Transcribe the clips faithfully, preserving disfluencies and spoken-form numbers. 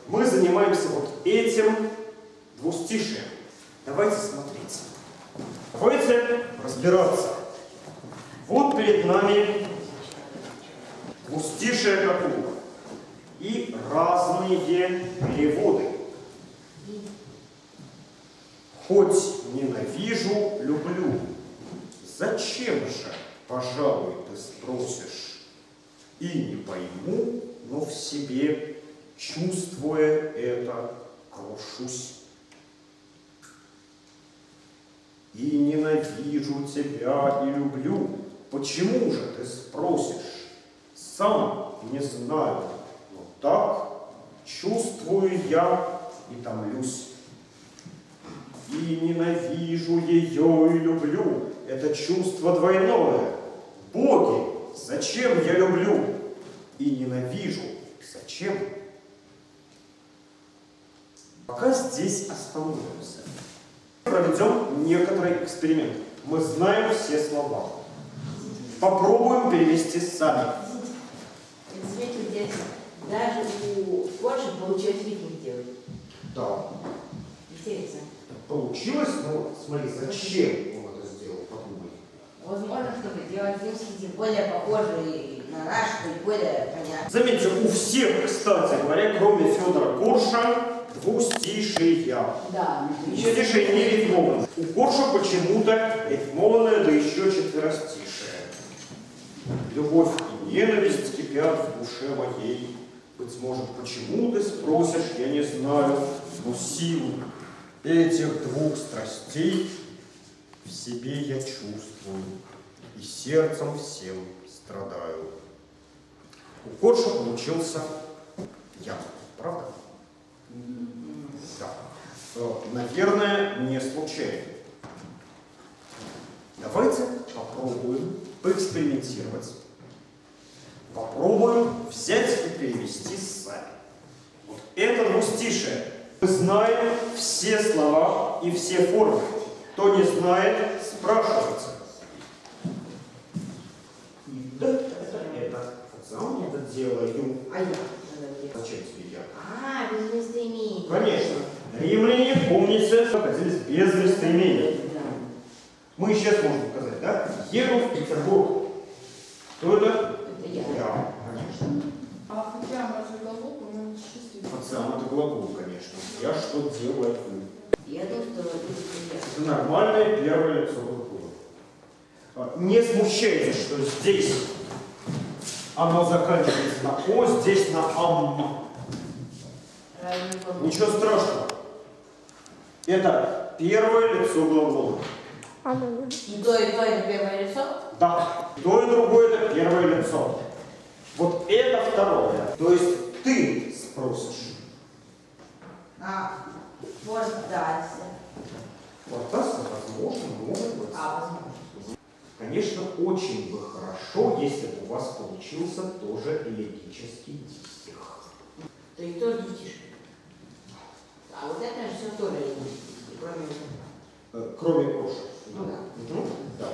мы занимаемся вот этим двустишием. Давайте смотреть. Давайте разбираться. Вот перед нами двустишие какого и разные переводы. Хоть ненавижу, люблю. Зачем же, пожалуй, ты спросишь? И не пойму, но в себе, чувствуя это, крушусь. И ненавижу тебя и люблю. Почему же ты спросишь? Сам не знаю, но так чувствую я и томлюсь. И ненавижу ее и люблю. Это чувство двойное. Боги, зачем я люблю? И ненавижу. Зачем? Пока здесь остановимся. Проведем некоторый эксперимент. Мы знаем все слова. Попробуем перевести сами. Извините, здесь даже у Польши получилось викинг делать. Да. Интересно. Получилось, но смотри, зачем он это сделал, подумай. Возможно, чтобы делать римский более похожий на наш, и более понятный. Заметьте, у всех, кстати говоря, кроме Федора Корша, двустишия. Да. Двустишие не рифмованные. У Корша почему-то рифмованное, да еще четверостишие. Любовь и ненависть кипят в душе моей. Быть может, почему ты спросишь, я не знаю, но силу этих двух страстей в себе я чувствую, и сердцем всем страдаю. У Корша получился я, правда? Да. Наверное, не случайно. Давайте попробуем поэкспериментировать. Попробуем взять и перевести сами. Вот это двустишие. Мы знаем все слова и все формы. Кто не знает, спрашивайте. И да, это, это. Сам это делаю. А я? Зачем тебе я? А, без местоимения. Конечно. Римляне, помните, находились без местоимения. Да. Мы сейчас можем сказать, да? Еду в Петербург. Кто это? Это я. Я, конечно. А фатиам это глагол, по-моему, существительный. Фациам это глагол, конечно. Я что делаю? Я думаю, что это я. Это нормальное первое лицо глагола. Не смущайтесь, что здесь оно заканчивается на «о», здесь на «ам». Ничего страшного. Это первое лицо глагола. И то, и то это первое лицо? Да, то и другое это первое лицо. Вот это второе. То есть ты спросишь. А, фортаться. Фортаться, возможно, может быть. А, возможно. Конечно, очень бы хорошо, если бы у вас получился тоже элегический дистих. То есть тоже двустишие. А вот это же все тоже элегический, кроме этого. Э, кроме Корша. Ну да. Угу. Да.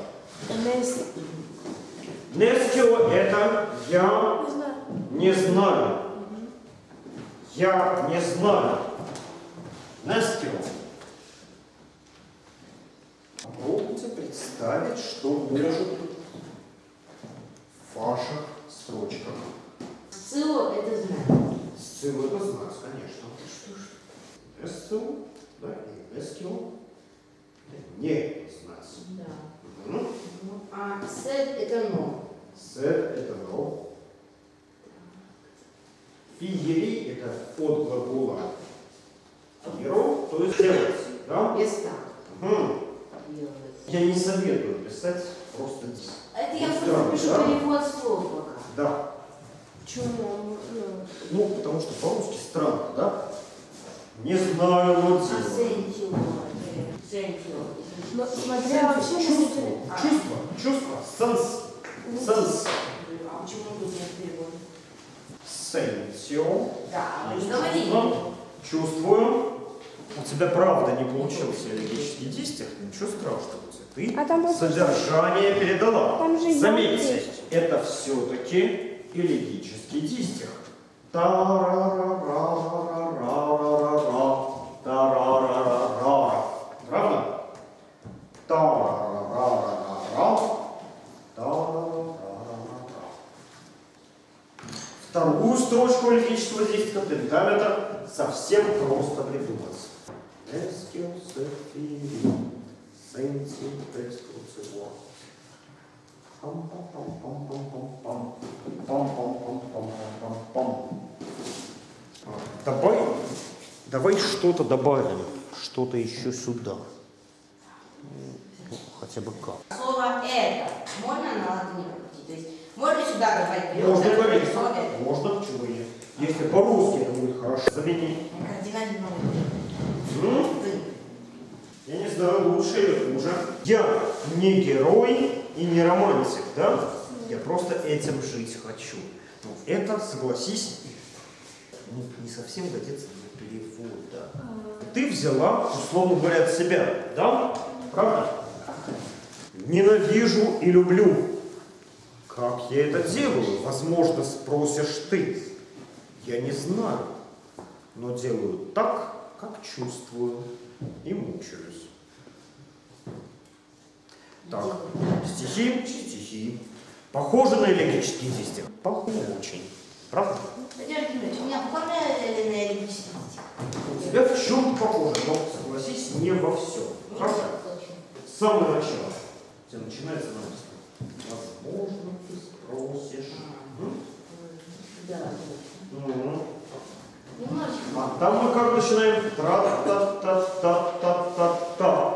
Нестио это я не знаю. Я не знаю. Нестио. Попробуйте представить, что может в ваших строчках. Сцилло это знать. Сцилло это знать, конечно. Что ж? Нестио, да, и Нестио. Не знать. Да. Угу. А сет это но. Сет это но. Фиери это от глагола фиеро, то есть делать. Да? Без так. Угу. Делать. Я не советую писать просто здесь. Это я Вот просто так, пишу да? перевод слов пока. Да. Почему? Ну, потому что по-русски странно, да? Не знаю, но А делаю. сентио. Сентио. Но смотря вообще на Чувство, это. чувство, чувство, сенс, сенс. А почему тут нет перевода? Сентио. Да, вы не Чувство. говорили. Чувствую. У тебя правда не получился элегический дистих, ничего страшного. Ты А там содержание передала. Там же Заметьте, есть. это все-таки элегический дистих. Та-ра-ра-ра-ра-ра. логического действия пентаметра совсем просто придумать. Давай, давай что-то добавим, что-то еще сюда. Хотя бы как. Слово «это» можно на латыни прокрутить? То есть можно сюда добавить? Можно слово говорить. «это»? Можно, почему нет? Если по-русски это будет хорошо. Замени. Кардинально новый. М? Я не знаю, лучше или хуже. Я не герой и не романтик, да? Я просто этим жить хочу. Ну, это, согласись, не, не совсем годится для перевода. Ты взяла, условно говоря, от себя, да? Правда? Ненавижу и люблю. Как я это делаю? Возможно, спросишь ты. Я не знаю, но делаю так, как чувствую, и мучаюсь. Так, стихи, стихи. Похожи на логические действия? Похожи очень. Правда? Владимир Владимирович, у меня похоже на логические действия? У тебя в чем похоже, но, согласись, не во всем. Правда? С самого начала. У тебя начинается написано. Возможно, ты спросишь. Да. Угу. Немножечко. А там мы как начинаем? Тра-та-та-та-та-та-та.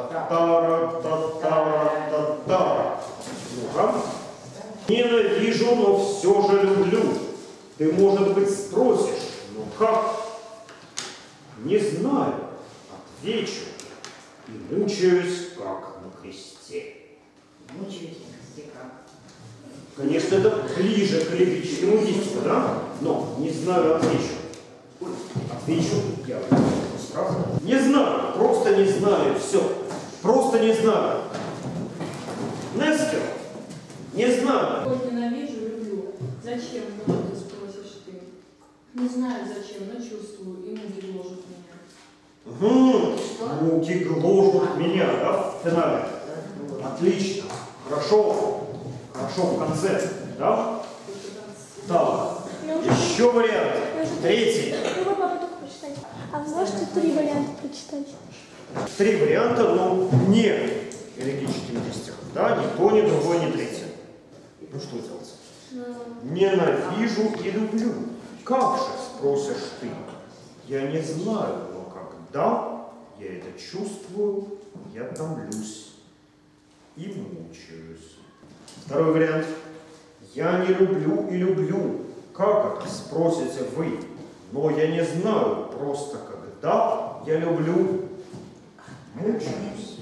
Та-та-ра-та-та-ра-та-та. Ну-ка. Ненавижу, но все же люблю. Ты, может быть, спросишь, ну как? Не знаю. Отвечу. И мучаюсь, как на кресте. Мучаюсь на кресте как? Конечно, это ближе к лирическому действию, да? Но не знаю, отвечу. Отвечу, я сразу. Не знаю, просто не знаю, все. Просто не знаю. Нестер, не знаю. Вот ненавижу, люблю. Зачем? Ну, ты спросишь ты. Не знаю зачем, но чувствую, и муки гложут меня. Угу. Муки гложут меня, да, в финале? Отлично. Хорошо. Хорошо, в конце, да? Так. Еще вариант. Третий. Ну, вы папа только прочитать. А вы можете три варианта прочитать? Три варианта, но не логических действиях. Да, ни то, ни другое, ни третье. Ну что делать? Ненавижу и люблю. Как же, спросишь ты? Я не знаю, но когда я это чувствую, я томлюсь и мучаюсь. Второй вариант. Я не люблю и люблю. Как это, спросите вы? Но я не знаю, просто когда я люблю, мучаюсь.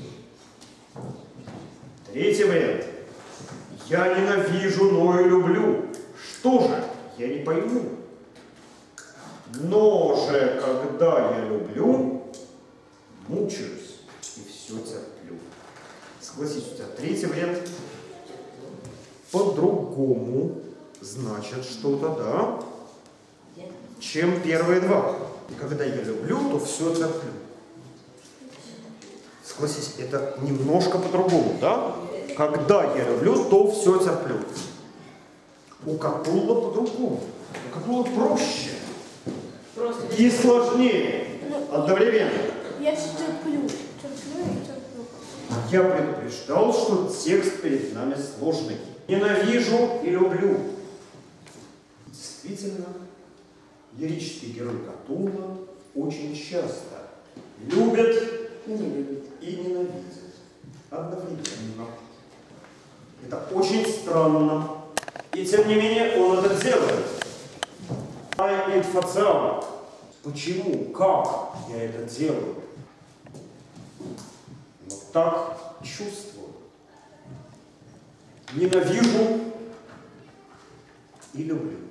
Третий вариант. Я ненавижу, но и люблю. Что же? Я не пойму. Но же, когда я люблю, мучаюсь и все терплю. Согласись, у тебя третий вариант по-другому значит что-то, да, чем первые два. И когда я люблю, то все терплю. Согласись, это немножко по-другому, да? Когда я люблю, то все терплю. У Катулла по-другому. У Катулла проще. Просто И сложнее. Одновременно. Я терплю. Терплю и терплю. Я предупреждал, что текст перед нами сложный. Ненавижу и люблю. Действительно, лирический герой Катулла очень часто любит не любит. и ненавидит одновременно. Это очень странно. И тем не менее он это делает. Почему? Как я это делаю? Но так чувствую. Ненавижу и люблю.